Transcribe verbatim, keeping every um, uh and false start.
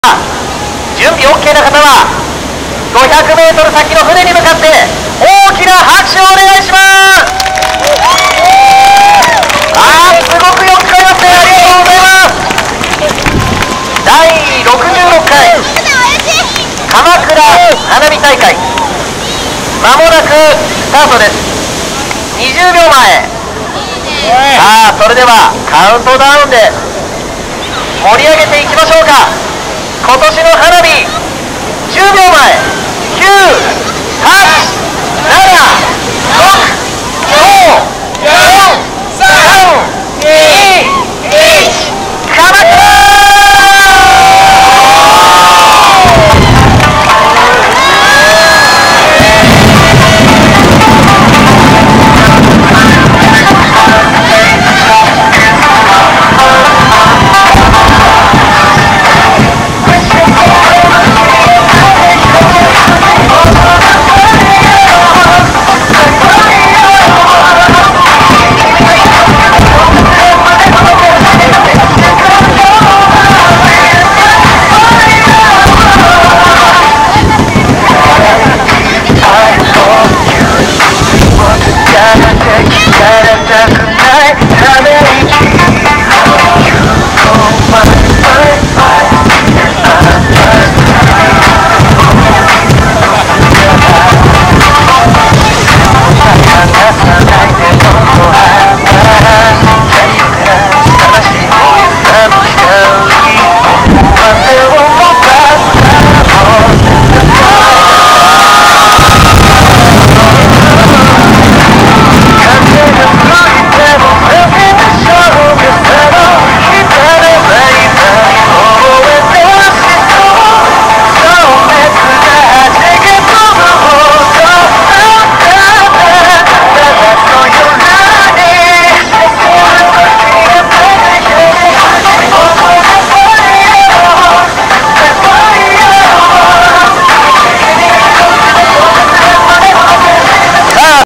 準備 OK な方はごひゃくメートル先の船に向かって大きな拍手をお願いします。あー、すごくよく聞こえますね。ありがとうございます。だいろくじゅうろっかい鎌倉花火大会、まもなくスタートです。にじゅうびょうまえ。さあ、それではカウントダウンで盛り上げていきましょうか。今年の花火じゅうびょうまえ、きゅう